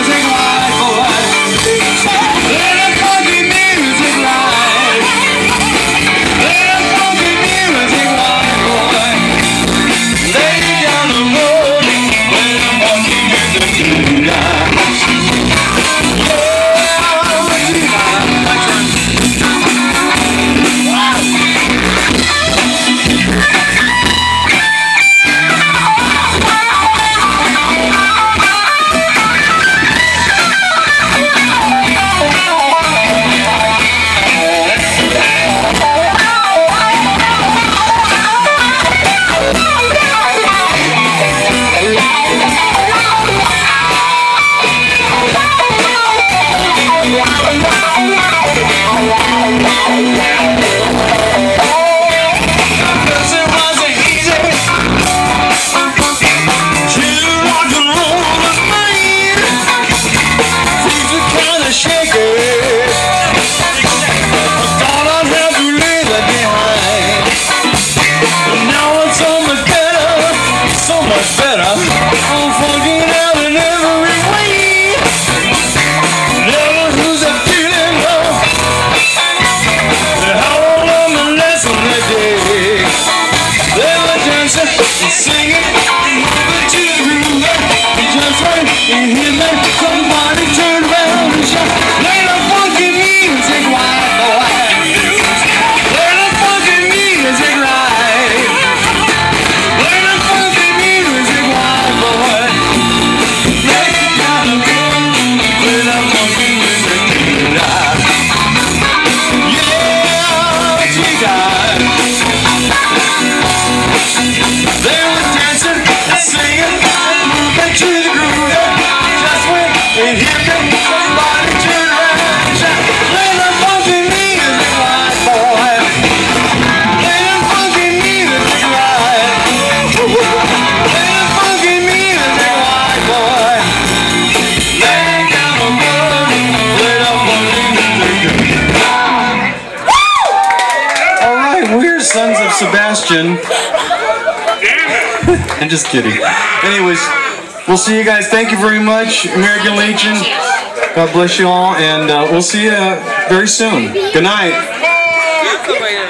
music right, boy. Let the funky music ride. Let the funky music ride, boy. Lay down the road, let the funky music ride. Sons of Sebastian. I'm just kidding. Anyways, we'll see you guys. Thank you very much, American Legion. God bless you all, and we'll see you very soon. Good night.